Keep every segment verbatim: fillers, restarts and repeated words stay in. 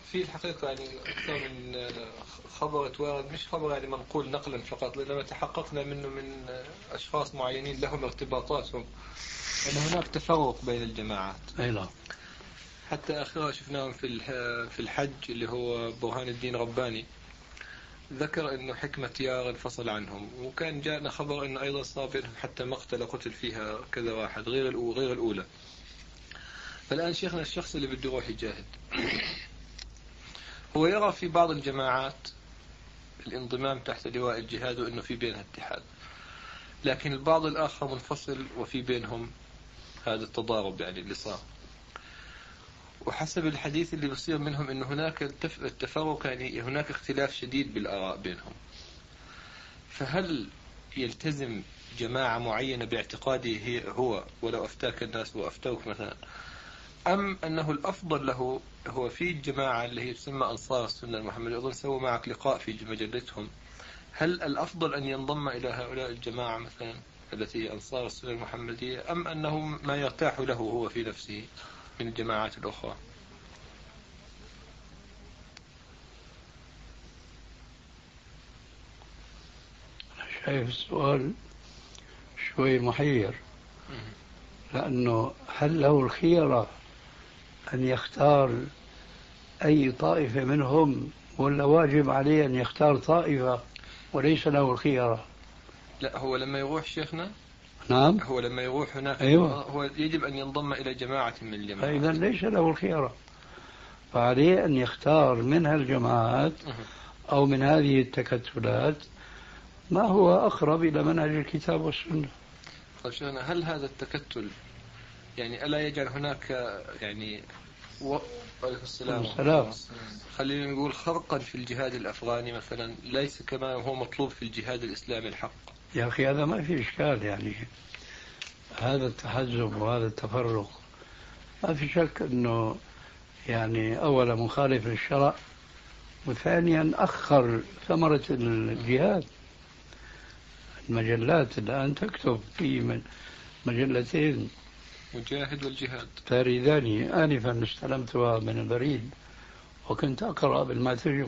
في الحقيقة يعني أكثر من خبر توارد، مش خبر يعني منقول نقلا فقط، لأننا تحققنا منه من أشخاص معينين لهم ارتباطاتهم أن هناك تفرق بين الجماعات. أي نعم. حتى آخرها شفناهم في في الحج اللي هو برهان الدين رباني ذكر أنه حكمة يار انفصل عنهم، وكان جاءنا خبر أنه أيضا صار بينهم حتى مقتل قتل فيها كذا واحد غير غير الأولى. فالآن شيخنا الشخص اللي بده يروح يجاهد هو يرى في بعض الجماعات الانضمام تحت لواء الجهاد وأنه في بينها اتحاد، لكن البعض الآخر منفصل وفي بينهم هذا التضارب يعني اللي صار. وحسب الحديث اللي بصير منهم أنه هناك التفرق، يعني هناك اختلاف شديد بالآراء بينهم. فهل يلتزم جماعة معينة باعتقاده هي هو ولو أفتاك الناس وأفتوك مثلا، أم أنه الأفضل له هو في الجماعة اللي هي تسمى أنصار السنة المحمدية، أظن سووا معك لقاء في مجلتهم، هل الأفضل أن ينضم إلى هؤلاء الجماعة مثلا التي هي أنصار السنة المحمدية، أم أنه ما يرتاح له هو في نفسه من الجماعات الأخرى؟ شايف السؤال شوي محير، لأنه هل له الخيرة أن يختار أي طائفة منهم، ولا واجب عليه أن يختار طائفة وليس له الخيرة؟ لا، هو لما يروح شيخنا، نعم، هو لما يروح هناك أيوة. هو يجب أن ينضم إلى جماعة من الجماعات، فإذا ليس له الخيرة، فعليه أن يختار من هالجماعات أو من هذه التكتلات ما هو أقرب إلى منهج الكتاب والسنة. طيب شيخنا، هل هذا التكتل يعني ألا يجعل هناك يعني و... عليكم السلام السلام. خلينا نقول خرقا في الجهاد الأفغاني مثلا، ليس كما هو مطلوب في الجهاد الإسلامي الحق؟ يا أخي هذا ما في إشكال، يعني هذا التحزب وهذا التفرق ما في شك أنه يعني أولا مخالف للشرع، وثانيا أخر ثمرة الجهاد. المجلات الآن تكتب في مجلتين، مجاهد والجهاد، تاريخان آنفا استلمتها من البريد وكنت أقرأ بالماتريو.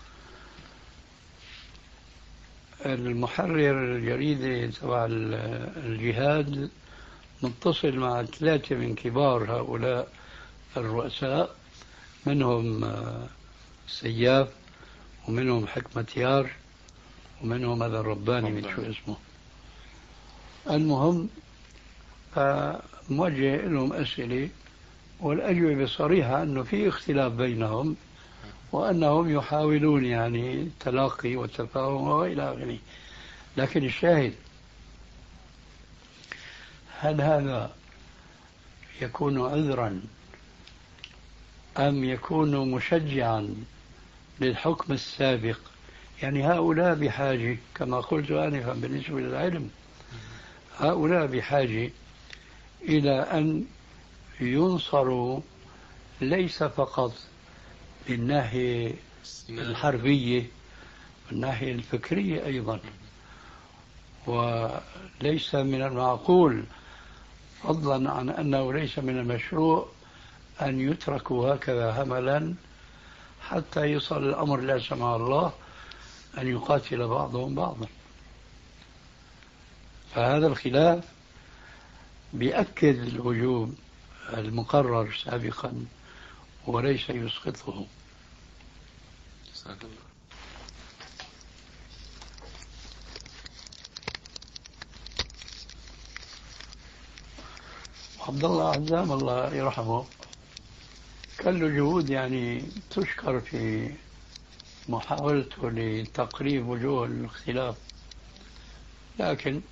المحرر الجريدة تبع الجهاد متصل مع ثلاثة من كبار هؤلاء الرؤساء، منهم سياف ومنهم حكمة يار ومنهم هذا الرباني من شو اسمه. المهم موجه لهم أسئلة والأجوبة صريحة أنه في اختلاف بينهم وأنهم يحاولون يعني التلاقي والتفاهم وإلى آخره. لكن الشاهد، هل هذا يكون عذرا أم يكون مشجعا للحكم السابق؟ يعني هؤلاء بحاجة كما قلت آنفا بالنسبة للعلم، هؤلاء بحاجة إلى أن ينصروا ليس فقط بالناحية الحربية، بالناحية الفكرية أيضا. وليس من المعقول، فضلا عن أنه ليس من المشروع، أن يتركوا هكذا هملا حتى يصل الأمر لا سمح الله أن يقاتل بعضهم بعضا. فهذا الخلاف بيأكد الوجوب المقرر سابقا وليس يسقطه. عبد الله عزام الله يرحمه كان له جهود يعني تشكر في محاولته لتقريب وجوه الاختلاف، لكن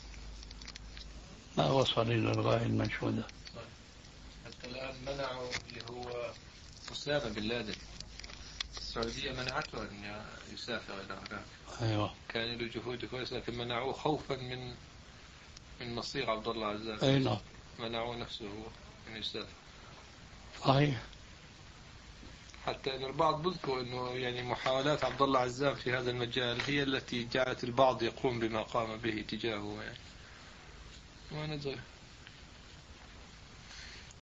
ما وصل إلى الغاية المنشودة. حتى الآن منعوا اللي هو أسامة بن لادن، السعودية منعته أن يسافر إلى هناك. أيوة. كان له جهود كويسة لكن منعوه خوفا من من مصير عبد الله عزام. أي نعم. منعوه نفسه أن يسافر. صحيح. حتى أن البعض بذكر أنه يعني محاولات عبد الله عزام في هذا المجال هي التي جعلت البعض يقوم بما قام به تجاهه يعني. ما ندري.